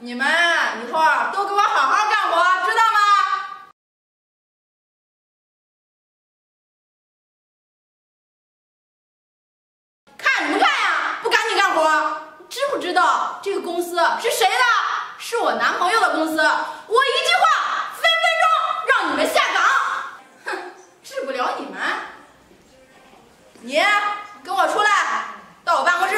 你们以后都给我好好干活，知道吗？看什么看呀？不赶紧干活！你知不知道这个公司是谁的？是我男朋友的公司。我一句话，分分钟让你们下岗。哼，治不了你们。你跟我出来，到我办公室。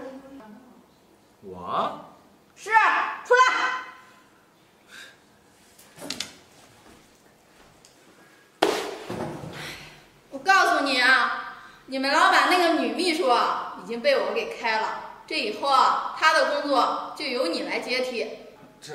我？ 是，出来。我告诉你啊，你们老板那个女秘书已经被我给开了，这以后啊，她的工作就由你来接替。 这，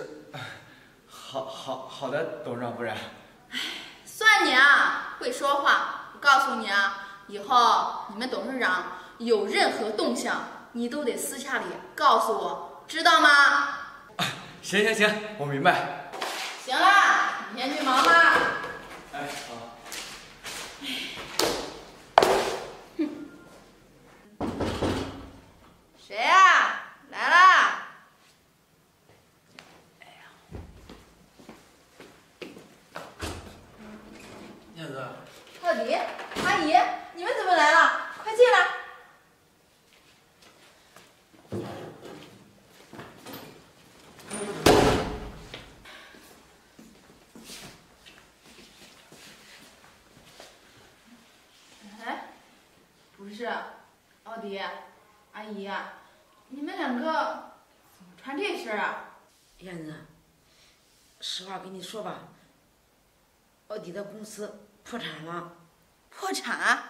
好的，董事长夫人。 算你啊会说话。我告诉你啊，以后你们董事长有任何动向，你都得私下里告诉我，知道吗？ 行，我明白。 行了，你先去忙吧。 哎，好。 谁呀？来啦！ 燕子。 奥迪，阿姨，你们怎么来了？快进来。哎，不是，奥迪，阿姨，你们两个怎么穿这身啊？ 燕子，实话跟你说吧，奥迪的公司破产了。 破产？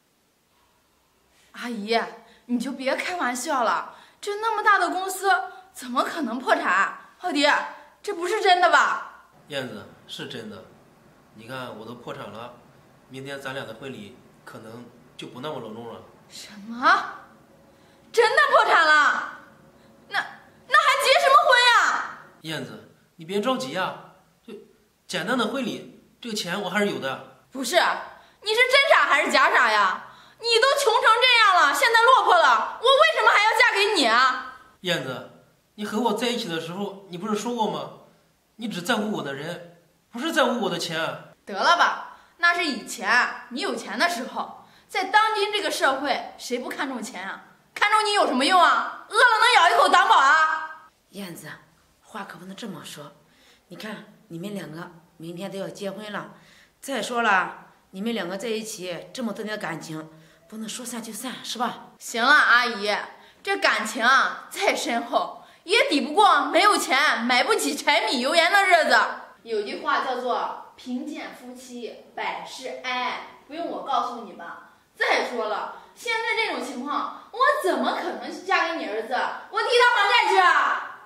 阿姨，你就别开玩笑了，这那么大的公司怎么可能破产？奥迪，这不是真的吧？ 燕子，是真的。你看我都破产了，明天咱俩的婚礼可能就不那么隆重了。 什么？真的破产了？那还结什么婚呀？ 燕子，你别着急呀，就简单的婚礼，这个钱我还是有的。 不是，你是真傻还是假傻呀？你都穷成这样了，现在落魄了，我为什么还要嫁给你啊？ 燕子，你和我在一起的时候，你不是说过吗？你只在乎我的人，不是在乎我的钱。 得了吧，那是以前你有钱的时候，在当今这个社会，谁不看重钱啊？看重你有什么用啊？饿了能咬一口当饱啊？ 燕子，话可不能这么说。你看，你们两个明天都要结婚了，再说了，你们两个在一起这么多年的感情，不能说散就散，是吧？ 行了，阿姨，这感情啊再深厚，也抵不过没有钱买不起柴米油盐的日子。有句话叫做贫贱夫妻百事哀，不用我告诉你吧。再说了，现在这种情况，我怎么可能嫁给你儿子？我替他还债去啊！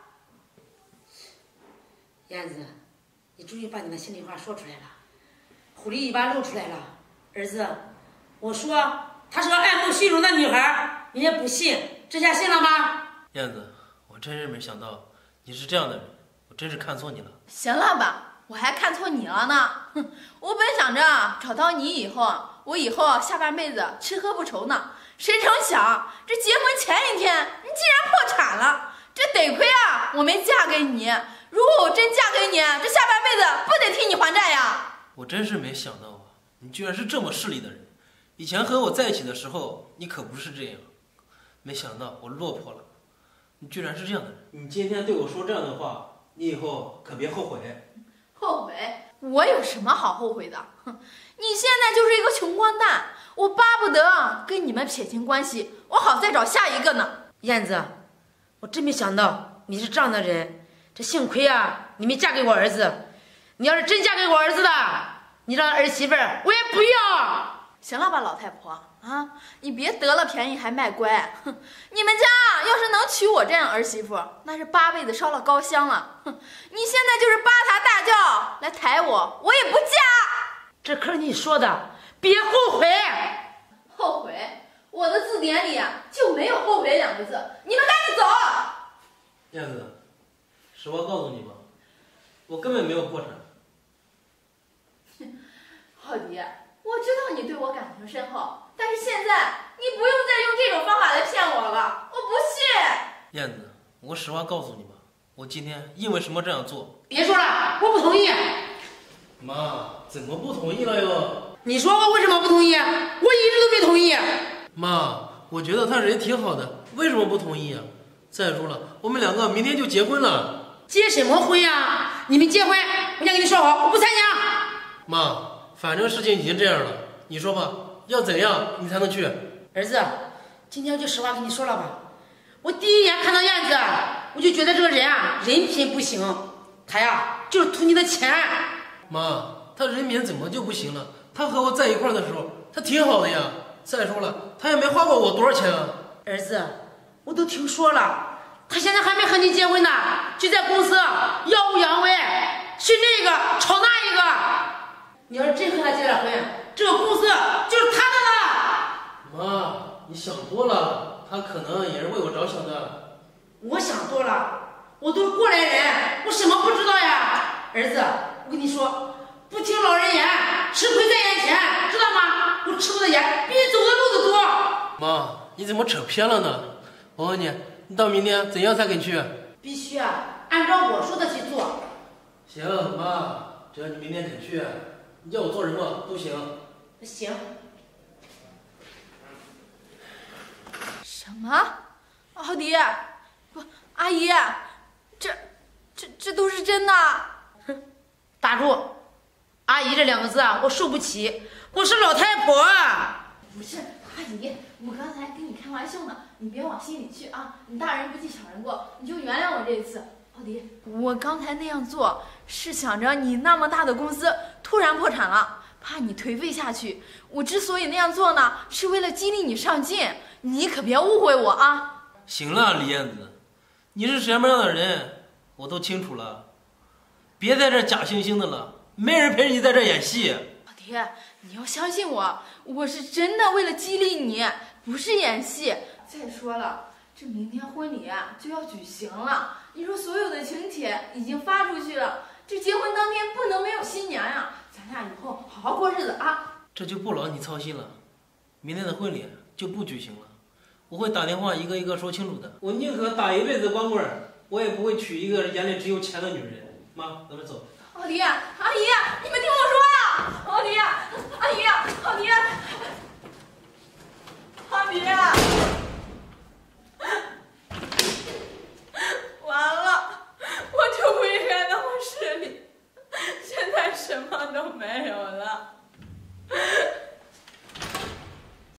燕子，你终于把你的心里话说出来了，狐狸尾巴露出来了。儿子，我说她是个爱慕虚荣的女孩，你也不信，这下信了吧？ 燕子，我真是没想到你是这样的人，我真是看错你了。 行了吧，我还看错你了呢。哼，我本想着找到你以后，我以后下半辈子吃喝不愁呢。谁成想，这结婚前一天你竟然破产了，这得亏啊我没嫁给你。如果我真嫁给你，这下半辈子不得替你还债呀？ 我真是没想到啊，你居然是这么势利的人。以前和我在一起的时候，你可不是这样。没想到我落魄了，你居然是这样的人。你今天对我说这样的话，你以后可别后悔。 后悔？我有什么好后悔的？哼，你现在就是一个穷光蛋，我巴不得跟你们撇清关系，我好再找下一个呢。 燕子，我真没想到你是这样的人，这幸亏啊，你没嫁给我儿子。你要是真嫁给我儿子的，你让儿媳妇儿我也不要。 行了吧，老太婆啊，你别得了便宜还卖乖。哼，你们家要是能娶我这样儿媳妇，那是8辈子烧了高香了。哼，你现在就是8抬大轿来抬我，我也不嫁。 这可是你说的，别后悔。 后悔？我的字典里就没有后悔2个字。你们赶紧走。 燕子，实话告诉你吧，我根本没有破产。 浩迪，我知道你对我感情深厚，但是现在你不用再用这种方法来骗我了，我不信。 燕子，我实话告诉你吧， 我今天因为什么这样做？ 别说了，我不同意。 妈，怎么不同意了哟？ 你说我为什么不同意？我一直都没同意。 妈，我觉得他人挺好的，为什么不同意啊？再说了，我们两个明天就结婚了。 结什么婚呀？你们结婚，我先跟你说好，我不参加。 妈，反正事情已经这样了，你说吧，要怎样你才能去？ 儿子，今天我就实话跟你说了吧，我第一眼看到燕子，我就觉得这个人啊，人品不行，他呀就是图你的钱。 妈，他人品怎么就不行了？他和我在一块儿的时候，他挺好的呀。再说了，他也没花过我多少钱啊。 儿子，我都听说了，他现在还没和你结婚呢，就在公司耀武扬威，是那个吵那一个。你要是真和他结了婚，这个公司就是他的了。 妈，你想多了，他可能也是为我着想的。 我想多了，我都是过来人，我什么不知道呀？儿子，我跟你说，不听老人言，吃亏在眼前，知道吗？我吃过的盐比你走的路子多。 妈，你怎么扯偏了呢？我问你，你到明天怎样才肯去？ 必须啊，按照我说的去做。 行，妈，只要你明天肯去，你叫我做什么都行。 行。 什么？奥迪，不，阿姨，这都是真的。 哼，打住！阿姨这两个字啊，我受不起，我是老太婆啊。 不是阿姨，我刚才跟你开玩笑呢，你别往心里去啊。你大人不计小人过，你就原谅我这一次。奥迪，我刚才那样做是想着你那么大的公司突然破产了，怕你颓废下去。我之所以那样做呢，是为了激励你上进。你可别误会我啊！ 行了，李燕子，你是什么样的人，我都清楚了。别在这假惺惺的了，没人陪你在这演戏。 老爹，你要相信我，我是真的为了激励你，不是演戏。再说了，这明天婚礼啊就要举行了，你说所有的请帖已经发出去了，这结婚当天不能没有新娘呀！咱俩以后好好过日子啊！ 这就不劳你操心了，明天的婚礼就不举行了。我会打电话一个一个说清楚的。我宁可打一辈子光棍，我也不会娶一个眼里只有钱的女人。妈，咱们走。 奥迪，阿姨，你们听我说呀！奥迪，阿姨，奥迪，阿迪。